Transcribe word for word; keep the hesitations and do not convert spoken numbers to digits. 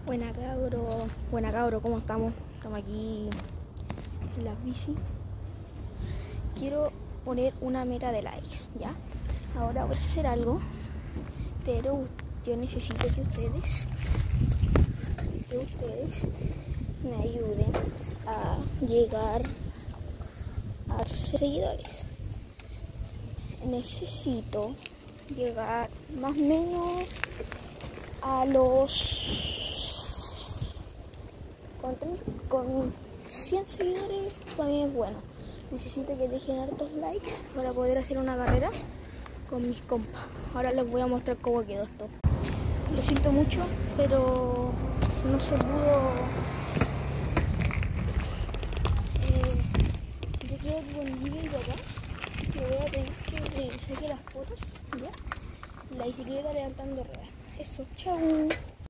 Buena cabro, buena cabro, ¿cómo estamos? Estamos aquí en la bici. Quiero poner una meta de likes, ¿ya? Ahora voy a hacer algo, pero yo necesito que ustedes, que ustedes me ayuden a llegar a seguidores. Necesito llegar más o menos a los con, con cien seguidores. También es bueno. Necesito que dejen hartos likes para poder hacer una carrera con mis compas. Ahora les voy a mostrar cómo quedó esto. Lo siento mucho, pero no se pudo. Eh, yo creo que con el video de acá le voy a pedir que eh, saque las fotos, ¿ya? La bicicleta levantando ruedas. Eso, chau.